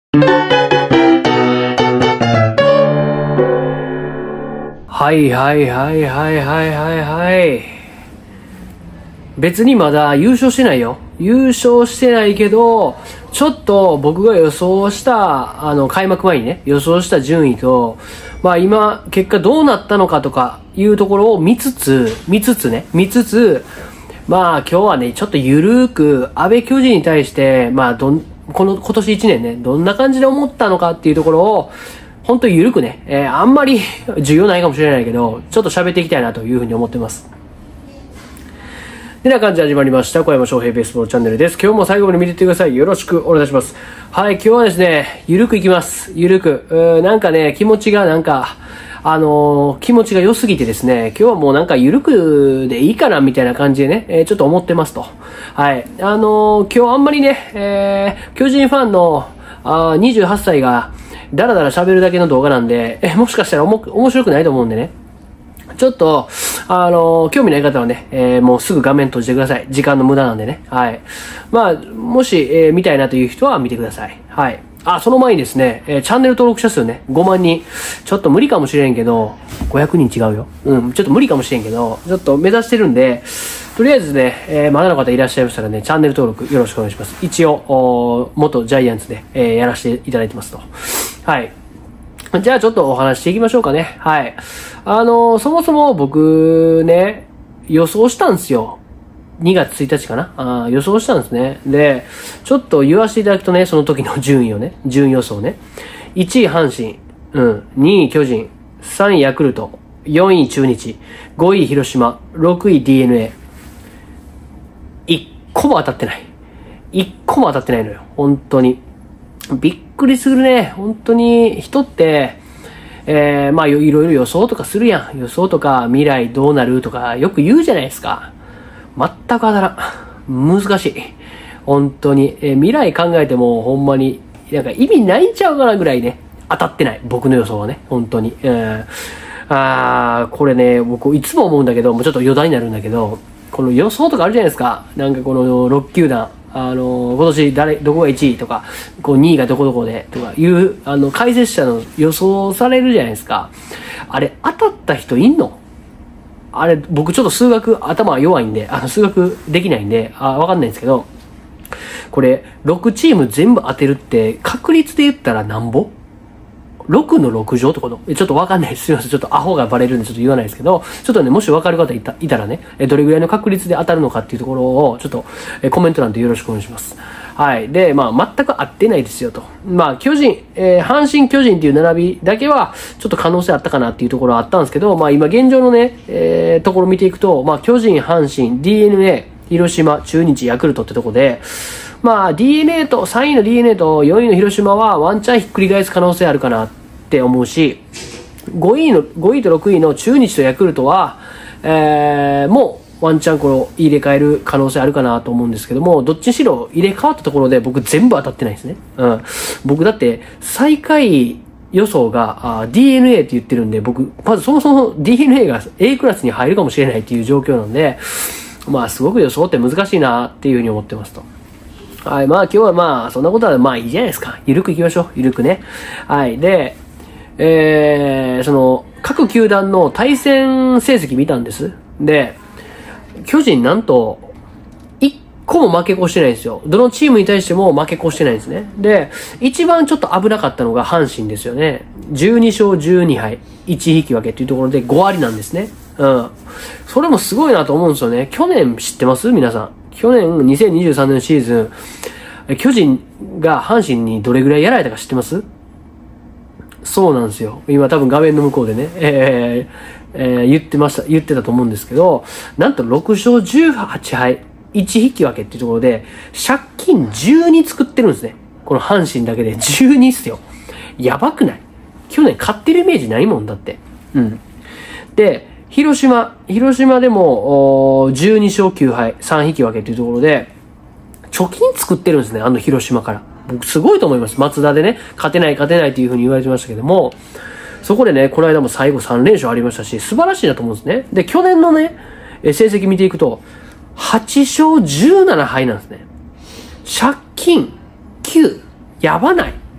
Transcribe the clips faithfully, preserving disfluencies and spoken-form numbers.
はいはいはいはいはいはいはい。別にまだ優勝してないよ。優勝してないけど、ちょっと僕が予想した、あの、開幕前にね、予想した順位と、まあ今、結果どうなったのかとかいうところを見つつ、見つつね、見つつ、まあ今日はね、ちょっとゆるーく、安倍巨人に対して、まあどん、この、今年一年ね、どんな感じで思ったのかっていうところを、本当にゆるくね、えー、あんまり重要ないかもしれないけど、ちょっと喋っていきたいなというふうに思ってます。てな感じで始まりました小山翔平ベースボールチャンネルです。今日も最後まで見ていってください。よろしくお願いします。はい、今日はですね、ゆるくいきます。ゆるく。うーなんかね、気持ちがなんか、あのー、気持ちが良すぎてですね、今日はもうなんかゆるくでいいかなみたいな感じでね、えー、ちょっと思ってますと。はい。あのー、今日あんまりね、えー、巨人ファンのあにじゅうはっさいが、だらだら喋るだけの動画なんで、え、もしかしたらおも面白くないと思うんでね。ちょっと、あのー、興味ない方はね、えー、もうすぐ画面閉じてください。時間の無駄なんでね。はい。まあ、もし、えー、見たいなという人は見てください。はい。あ、その前にですね、えー、チャンネル登録者数ね、ごまんにん。ちょっと無理かもしれんけど、ごひゃくにん違うよ。うん、ちょっと無理かもしれんけど、ちょっと目指してるんで、とりあえずね、えー、まだの方いらっしゃいましたらね、チャンネル登録よろしくお願いします。一応、元ジャイアンツで、えー、やらせていただいてますと。はい。じゃあちょっとお話していきましょうかね。はい。あのー、そもそも僕ね、予想したんですよ。にがつついたちかなあ予想したんですね。で、ちょっと言わせていただくとね、その時の順位をね、順位予想ね。いちい阪神、うん、にい巨人、さんいヤクルト、よんい中日、ごい広島、ろくい ディーエヌエー。いっこも当たってない。いっこも当たってないのよ。本当に。びっくりするね。本当に人って、えー、まあいろいろ予想とかするやん。予想とか未来どうなるとかよく言うじゃないですか。全く当たらん。難しい。本当に。えー、未来考えてもほんまに、なんか意味ないんちゃうかなぐらいね。当たってない。僕の予想はね。本当に。えー、あー、これね、僕いつも思うんだけど、もうちょっと余談になるんだけど、この予想とかあるじゃないですか。なんかこのろっきゅうだん。あの、今年誰、どこがいちいとか、こうにいがどこどこでとかいう、あの、解説者の予想されるじゃないですか。あれ、当たった人いんの？あれ、僕ちょっと数学頭弱いんで、あの、数学できないんで、あ、わかんないんですけど、これ、ろくチーム全部当てるって、確率で言ったらなんぼ？ろくのろく乗ってこと？ちょっとわかんないです。すいません。ちょっとアホがバレるんでちょっと言わないですけど、ちょっとね、もしわかる方いた、いたらね、どれぐらいの確率で当たるのかっていうところを、ちょっとコメント欄でよろしくお願いします。はい。で、まあ、全く合ってないですよと。まあ、巨人、えー、阪神巨人っていう並びだけは、ちょっと可能性あったかなっていうところはあったんですけど、まあ、今現状のね、えー、ところ見ていくと、まあ、巨人、阪神、ディーエヌエー、広島、中日、ヤクルトってとこで、まあ、ディーエヌエー と、さんいの ディーエヌエー とよんいの広島はワンチャンひっくり返す可能性あるかなって思うし、ごいの、ごいとろくいの中日とヤクルトは、えー、もうワンチャンこれ入れ替える可能性あるかなと思うんですけども、どっちにしろ入れ替わったところで僕全部当たってないですね。うん。僕だって最下位予想が ディーエヌエー って言ってるんで、僕、まずそもそも ディーエヌエー が A クラスに入るかもしれないっていう状況なんで、まあすごく予想って難しいなっていうふうに思ってますと。はい。まあ今日はまあそんなことはまあいいじゃないですか。ゆるくいきましょう。ゆるくね。はい。で、えー、その、各球団の対戦成績見たんです。で、巨人なんと、一個も負け越してないんですよ。どのチームに対しても負け越してないんですね。で、一番ちょっと危なかったのが阪神ですよね。じゅうにしょうじゅうにはい、いち引き分けっていうところでごわりなんですね。うん。それもすごいなと思うんですよね。去年知ってます皆さん。去年にせんにじゅうさんねんシーズン、巨人が阪神にどれぐらいやられたか知ってます？そうなんですよ。今多分画面の向こうでね、えーえー、言ってました、言ってたと思うんですけど、なんとろくしょうじゅうはちはい、いち引き分けっていうところで、借金じゅうに作ってるんですね。この阪神だけでじゅうにっすよ。やばくない？去年勝ってるイメージないもんだって。うん。で、広島、広島でも、じゅうにしょうきゅうはい、さん引き分けっていうところで、貯金作ってるんですね、あの広島から。僕すごいと思います。松田でね、勝てない勝てないっていう風に言われてましたけども、そこでね、この間も最後さんれんしょうありましたし、素晴らしいなと思うんですね。で、去年のね、成績見ていくと、はちしょうじゅうななはいなんですね。借金きゅう。やばない。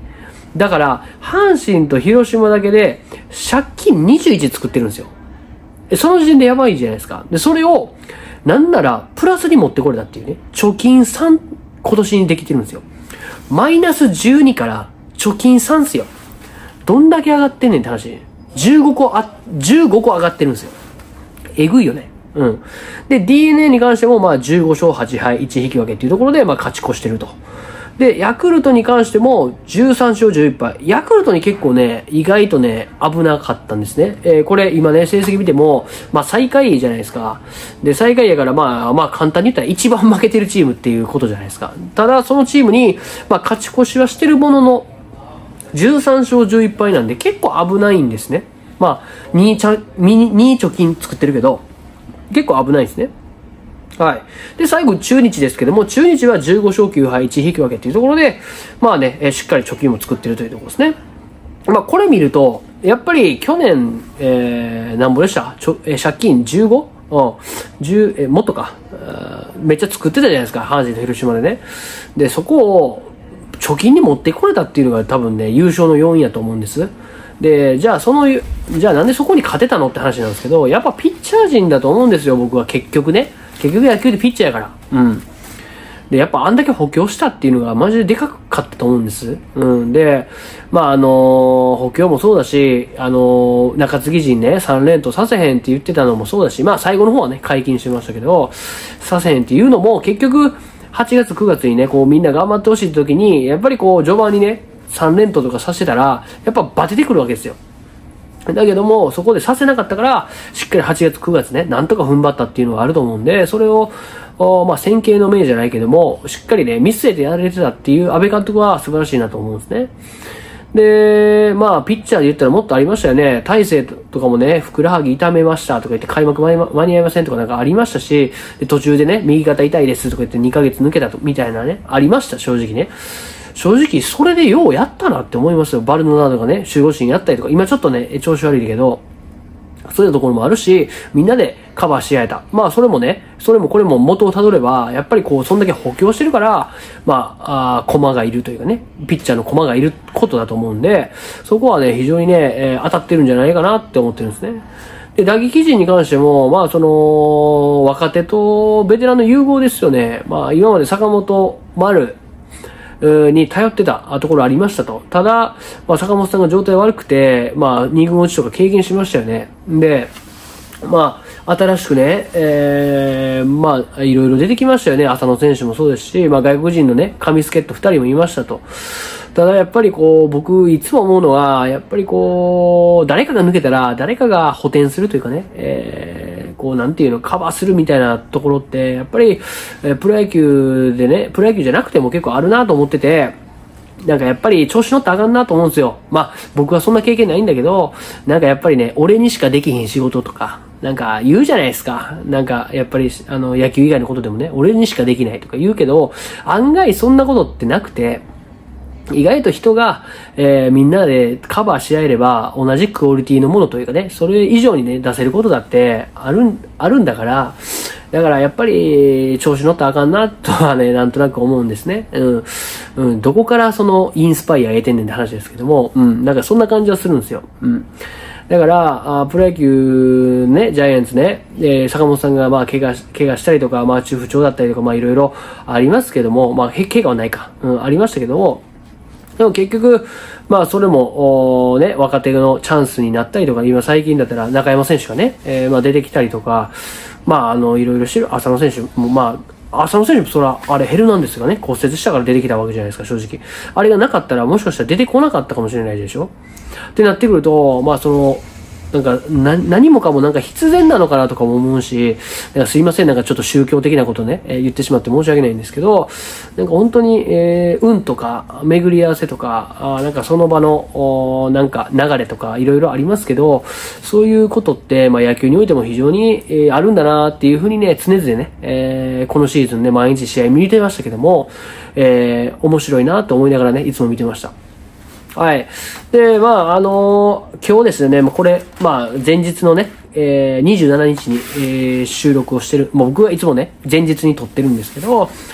だから、阪神と広島だけで、借金にじゅういち作ってるんですよ。その時点でやばいじゃないですか。で、それを、なんなら、プラスに持ってこれたっていうね。貯金さん、今年にできてるんですよ。マイナスじゅうにから貯金さんっすよ。どんだけ上がってんねんって話。じゅうごこあ、じゅうごこ上がってるんですよ。えぐいよね。うん。で、ディーエヌエー に関しても、まあ、じゅうごしょうはちはい、いち引き分けっていうところで、まあ、勝ち越してると。で、ヤクルトに関しても、じゅうさんしょうじゅういっぱい。ヤクルトに結構ね、意外とね、危なかったんですね。えー、これ、今ね、成績見ても、まあ、最下位じゃないですか。で、最下位やから、まあ、まあ、簡単に言ったら一番負けてるチームっていうことじゃないですか。ただ、そのチームに、まあ、勝ち越しはしてるものの、じゅうさんしょうじゅういっぱいなんで、結構危ないんですね。まあ、にちゃ、に貯金作ってるけど、結構危ないですね。はい。で、最後、中日ですけども、中日はじゅうごしょうきゅうはい、いち引き分けっていうところで、まあね、えー、しっかり貯金も作ってるというところですね。まあ、これ見ると、やっぱり去年、えー、何ぼでしたちょ、えー、借金 じゅうご？ うん。じゅう、えー、もっとか。めっちゃ作ってたじゃないですか、阪神と広島でね。で、そこを、貯金に持ってこれたっていうのが多分ね、優勝の要因やと思うんです。で、じゃあその、じゃあなんでそこに勝てたのって話なんですけど、やっぱピッチャー陣だと思うんですよ、僕は結局ね。結局野球でピッチャーやから。うん。で、やっぱあんだけ補強したっていうのがマジででかかったと思うんです。うん。で、まああのー、補強もそうだし、あのー、中継ぎ陣ね、さん連投させへんって言ってたのもそうだし、まあ最後の方はね、解禁してましたけど、させへんっていうのも結局、はちがつくがつにね、こうみんな頑張ってほしい時に、やっぱりこう序盤にね、さん連投とかさせてたら、やっぱバテてくるわけですよ。だけども、そこでさせなかったから、しっかりはちがつくがつね、なんとか踏ん張ったっていうのがあると思うんで、それを、まあ、先見の明じゃないけども、しっかりね、見据えてやられてたっていう安倍監督は素晴らしいなと思うんですね。で、まあ、ピッチャーで言ったらもっとありましたよね。大勢とかもね、ふくらはぎ痛めましたとか言って開幕間に合いませんとかなんかありましたし、で途中でね、右肩痛いですとか言ってにかげつ抜けたと、みたいなね、ありました、正直ね。正直、それでようやったなって思いますよ。バルノナードがね、守護神やったりとか、今ちょっとね、調子悪いけど、そういうところもあるし、みんなでカバーし合えた。まあ、それもね、それもこれも元をたどれば、やっぱりこう、そんだけ補強してるから、まあ、あ駒がいるというかね、ピッチャーの駒がいることだと思うんで、そこはね、非常にね、えー、当たってるんじゃないかなって思ってるんですね。で、打撃陣に関しても、まあ、その、若手とベテランの融合ですよね。まあ、今まで坂本、丸、に頼ってたところありましたと。ただ、まあ、坂本さんが状態悪くて、まあ、に軍落ちとか経験しましたよね。で、まあ、新しくね、えー、まあ、いろいろ出てきましたよね。浅野選手もそうですし、まあ、外国人のね、神助っ人二人もいましたと。ただやっぱりこう、僕いつも思うのは、やっぱりこう、誰かが抜けたら、誰かが補填するというかね、えー、こう、なんていうの、カバーするみたいなところって、やっぱり、えー、プロ野球でね、プロ野球じゃなくても結構あるなと思ってて、なんかやっぱり調子乗ってあかんなと思うんですよ。まあ、僕はそんな経験ないんだけど、なんかやっぱりね、俺にしかできへん仕事とか、なんか言うじゃないですか。なんかやっぱり、あの、野球以外のことでもね、俺にしかできないとか言うけど、案外そんなことってなくて、意外と人が、えー、みんなでカバーし合えれば同じクオリティのものというかね、それ以上にね、出せることだってあるん、あるんだから、だからやっぱり調子乗ったらあかんなとはね、なんとなく思うんですね。うん。うん。どこからそのインスパイア得てんねんって話ですけども、うん。なんかそんな感じはするんですよ。うん。だから、あプロ野球ね、ジャイアンツね、えー、坂本さんがまあ怪我、怪我したりとか、まあ中不調だったりとか、まあいろいろありますけども、まあ怪我はないか。うん、ありましたけども、でも結局、まあそれも、ね、若手のチャンスになったりとか、今最近だったら中山選手がね、えー、まあ出てきたりとか、まああの、いろいろしてる、浅野選手も、まあ、浅野選手もそら、あれヘルナンデスがね、骨折したから出てきたわけじゃないですか、正直。あれがなかったら、もしかしたら出てこなかったかもしれないでしょってなってくると、まあその、なんか、な、何もかもなんか必然なのかなとかも思うし、なんかすいません、なんかちょっと宗教的なことね、えー、言ってしまって申し訳ないんですけど、なんか本当に、えー、運とか、巡り合わせとか、あなんかその場の、おなんか流れとか、いろいろありますけど、そういうことって、まあ野球においても非常に、えー、あるんだなっていうふうにね、常々ね、えー、このシーズンね、毎日試合見てましたけども、えー、面白いなと思いながらね、いつも見てました。はい。で、まあ、あのー、今日ですね、これ、まあ、前日のね、えー、にじゅうしちにちに、えー、収録をしてる、もう僕はいつもね、前日に撮ってるんですけど、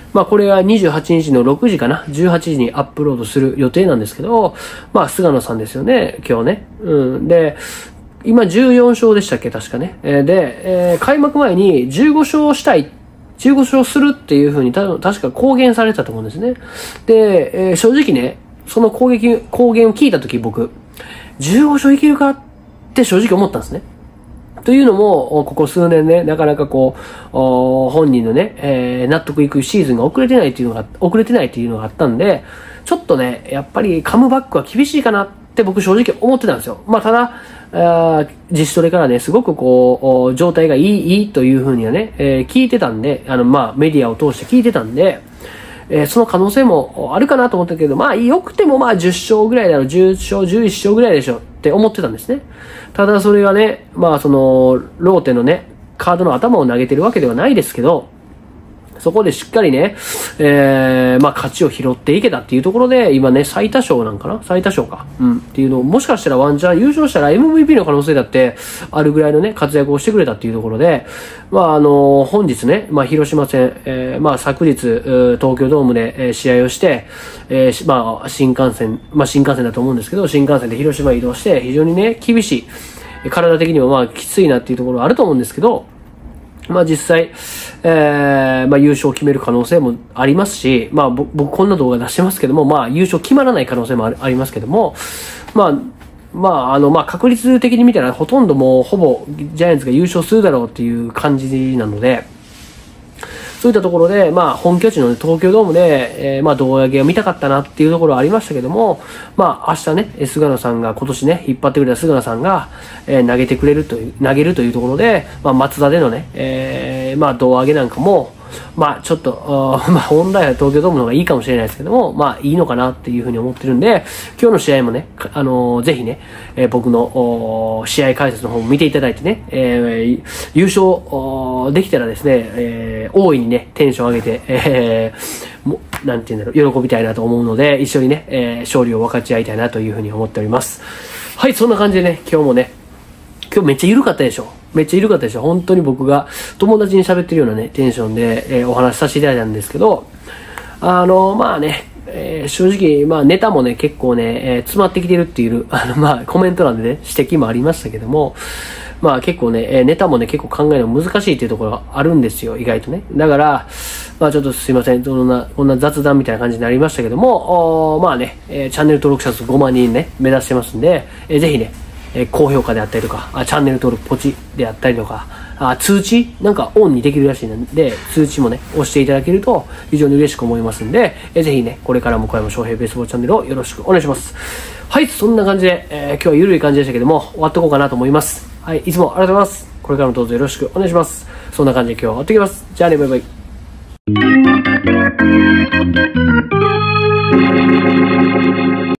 まあこれはにじゅうはちにちのろくじかな、じゅうはちじにアップロードする予定なんですけど、まあ菅野さんですよね、今日ね。うん。で、今じゅうよんしょうでしたっけ、確かね。えー、で、えー、開幕前にじゅうごしょうしたい、じゅうごしょうするっていう風にた確か公言されてたと思うんですね。で、えー、正直ね、その攻撃、公言を聞いたとき僕、じゅうごしょういけるかって正直思ったんですね。というのも、ここ数年ね、なかなかこう、本人のね、えー、納得いくシーズンが遅れてないっていうのが、遅れてないっていうのがあったんで、ちょっとね、やっぱりカムバックは厳しいかなって僕正直思ってたんですよ。まあただ、あ自主トレからね、すごくこう、状態がいい、いいというふうにはね、えー、聞いてたんで、あの、まあメディアを通して聞いてたんで、えー、その可能性もあるかなと思ったけど、まあ、良くてもまあじゅっしょうぐらいだろう、じゅっしょう、じゅういっしょうぐらいでしょって思ってたんですね。ただそれがね、まあその、ローテのね、カードの頭を投げてるわけではないですけど、そこでしっかりね、えー、まあ勝ちを拾っていけたっていうところで、今ね、最多勝なんかな最多勝か。うん。っていうのを、もしかしたらワンチャン優勝したら エムブイピー の可能性だってあるぐらいのね、活躍をしてくれたっていうところで、まああのー、本日ね、まあ広島戦、えー、まあ昨日、東京ドームで、えー、試合をして、えー、まあ新幹線、まあ新幹線だと思うんですけど、新幹線で広島移動して、非常にね、厳しい、体的にもまあきついなっていうところはあると思うんですけど、まあ実際、えー、まあ優勝を決める可能性もありますし、まあ僕こんな動画出してますけども、まあ優勝決まらない可能性もありますけども、まあ、まああの、まあ確率的に見たらほとんどもうほぼジャイアンツが優勝するだろうっていう感じなので、そういったところで、まあ、本拠地の、ね、東京ドームで、えー、まあ、胴上げを見たかったなっていうところはありましたけども、まあ、明日ね、菅野さんが、今年ね、引っ張ってくれた菅野さんが、えー、投げてくれるという、投げるというところで、まあ、松田でのね、えー、まあ、胴上げなんかも、まあ、ちょっと、まあ、本来は東京ドームの方がいいかもしれないですけども、まあ、いいのかなっていうふうに思ってるんで、今日の試合もね、あのー、ぜひね、えー、僕の、試合解説の方も見ていただいてね、えー、優勝できたらですね、えー、大いにね、テンション上げて、えー、もなんていうんだろう、喜びたいなと思うので、一緒にね、えー、勝利を分かち合いたいなというふうに思っております。はい、そんな感じでね、今日もね、今日めっちゃ緩かったでしょ。めっちゃ緩かったでしょ。本当に僕が友達に喋ってるようなね、テンションで、えー、お話しさせていただいたんですけど、あの、まあね、えー、正直、まあネタもね、結構ね、えー、詰まってきてるっていう、あの、まあコメント欄でね、指摘もありましたけども、まあ結構ね、えー、ネタもね、結構考えるの難しいっていうところがあるんですよ、意外とね。だから、まあちょっとすいません、そんな、こんな雑談みたいな感じになりましたけども、おまあね、えー、チャンネル登録者数ごまんにんね、目指してますんで、えー、ぜひね、えー、高評価であったりとか、あチャンネル登録ポチであったりとか、あ通知なんかオンにできるらしいので、通知もね、押していただけると非常に嬉しく思いますんで、えー、ぜひね、これからも小山翔平ベースボールチャンネルをよろしくお願いします。はい、そんな感じで、えー、今日は緩い感じでしたけども、終わっていこうかなと思います。はい、いつもありがとうございます。これからもどうぞよろしくお願いします。そんな感じで今日は終わっていきます。じゃあね、バイバイ。